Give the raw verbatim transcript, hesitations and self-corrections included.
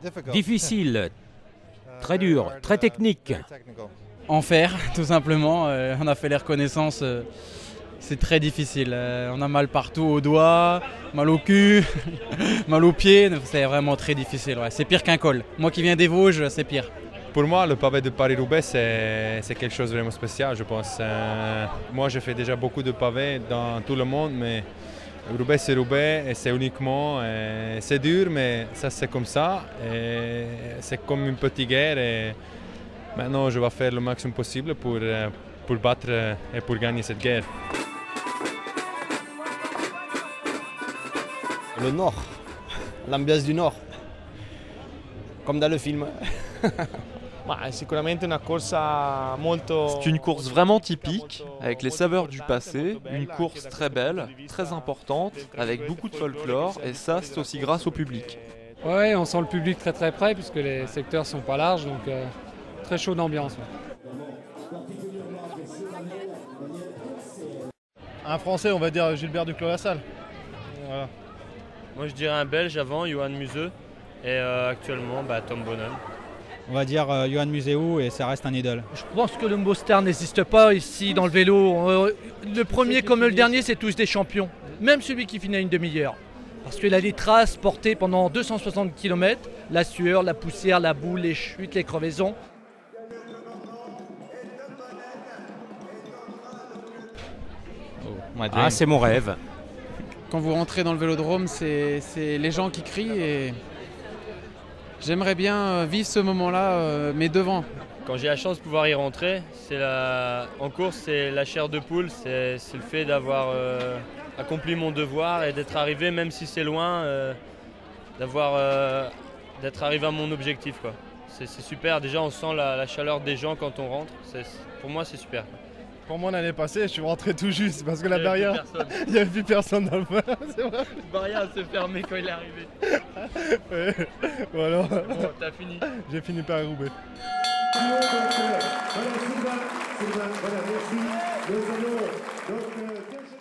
Difficile, très dur, très technique. Enfer, tout simplement. Euh, on a fait les reconnaissances. Euh, c'est très difficile. Euh, on a mal partout, aux doigts, mal au cul, mal aux pieds. C'est vraiment très difficile. Ouais. C'est pire qu'un col. Moi qui viens des Vosges, c'est pire. Pour moi, le pavé de Paris-Roubaix, c'est, c'est quelque chose de vraiment spécial, je pense. Euh, moi, j'ai fait déjà beaucoup de pavés dans tout le monde, mais Roubaix, c'est Roubaix, et c'est uniquement, et c'est dur, mais ça, c'est comme ça. Et c'est comme une petite guerre, et maintenant, je vais faire le maximum possible pour, pour battre et pour gagner cette guerre. Le Nord, l'ambiance du Nord, comme dans le film. C'est une course vraiment typique, avec les saveurs du passé, une course très belle, très importante, avec beaucoup de folklore, et ça c'est aussi grâce au public. Ouais, on sent le public très très près puisque les secteurs sont pas larges, donc euh, très chaud d'ambiance. Ouais. Un Français, on va dire Gilbert Duclos-Lassalle. Voilà. Moi je dirais un Belge avant, Johan Museux, et euh, actuellement bah, Tom Boonen. On va dire euh, Johan Museeuw et ça reste un idole. Je pense que le Mostert n'existe pas ici dans le vélo. Le premier comme le dernier, c'est tous des champions. Même celui qui finit à une demi-heure. Parce qu'il a les traces portées pendant deux cent soixante kilomètres. La sueur, la poussière, la boue, les chutes, les crevaisons. Oh, ah, c'est mon rêve. Quand vous rentrez dans le vélodrome, c'est, c'est les gens qui crient et... J'aimerais bien vivre ce moment-là, mais devant. Quand j'ai la chance de pouvoir y rentrer, c'est la... en course, c'est la chair de poule, c'est, c'est le fait d'avoir euh, accompli mon devoir et d'être arrivé, même si c'est loin, euh, d'avoir, euh, d'être arrivé à mon objectif, quoi. C'est, c'est super, déjà on sent la, la chaleur des gens quand on rentre, c'est, pour moi c'est super. Pour moi l'année passée, je suis rentré tout juste parce que la barrière, il n'y avait plus personne dans le vin, c'est vrai. La barrière s'est fermée quand il est arrivé. Ouais. Voilà. Bon, t'as fini. J'ai fini par Roubaix. Voilà, Sylvain, Sylvain, voilà, merci. Nous allons donc... Euh,